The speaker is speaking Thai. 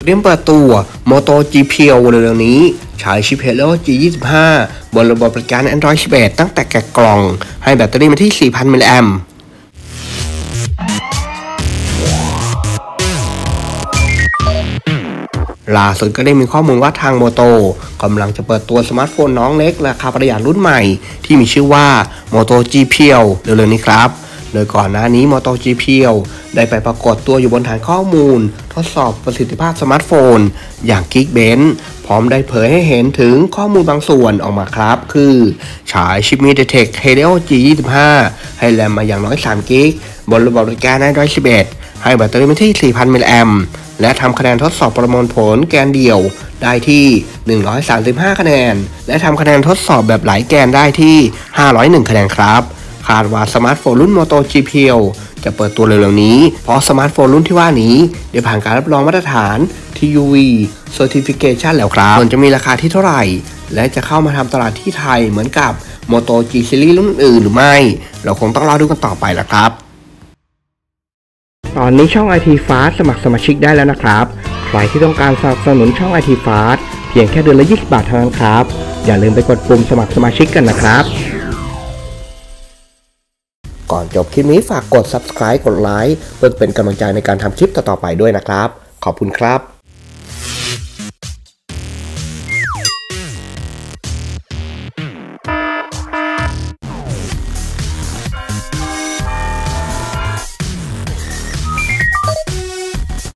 รียมเปิดตัว Moto G Pure เร็วๆนี้ใช้ชิป Helio G25 บนระบบบริการ Android 11 ตั้งแต่แกะกล่องให้แบตเตอรี่มาที่ 4,000 มิลลิแอมป์ล่าสุดก็ได้มีข้อมูลว่าทางโมโตกำลังจะเปิดตัวสมาร์ทโฟนน้องเล็กราคาประหยัดรุ่นใหม่ที่มีชื่อว่า Moto G Pure เร็วๆนี้ครับโดยก่อนหน้านี้ Moto G Pure ได้ไปปรากฏตัวอยู่บนฐานข้อมูลทดสอบประสิทธิภาพสมาร์ทโฟนอย่าง Geekbench พร้อมได้เผยให้เห็นถึงข้อมูลบางส่วนออกมาครับคือฉายชิป MediaTek Helio G25 ให้แรมมาอย่างน้อย3 กิกบนระบบบริการ Android 11 ให้แบตเตอรี่มาที่ 4,000 มิลลิแอมป์และทำคะแนนทดสอบประมวลผลแกนเดี่ยวได้ที่135คะแนนและทำคะแนนทดสอบแบบหลายแกนได้ที่501คะแนนครับคาดว่าสมาร์ทโฟนรุ่น Moto G Pure จะเปิดตัวเร็วๆนี้เพราะสมาร์ทโฟนรุ่นที่ว่านี้ได้ผ่านการรับรองมาตรฐาน TUV Certification แล้วครับส่วนจะมีราคาที่เท่าไหร่และจะเข้ามาทำตลาดที่ไทยเหมือนกับ Moto G Series รุ่นอื่นหรือไม่เราคงต้องรอดูกันต่อไปละครับตอนนี้ช่อง IT Fast สมัครสมาชิกได้แล้วนะครับใครที่ต้องการสนับสนุนช่อง IT Fast เพียงแค่เดือนละ20 บาทเท่านั้นครับอย่าลืมไปกดปุ่มสมัครสมาชิกกันนะครับก่อนจบคลิปนี้ฝากกด Subscribe กดไลค์เพื่อเป็นกำลังใจในการทำคลิปต่อๆไปด้วยนะครับขอบคุณครับ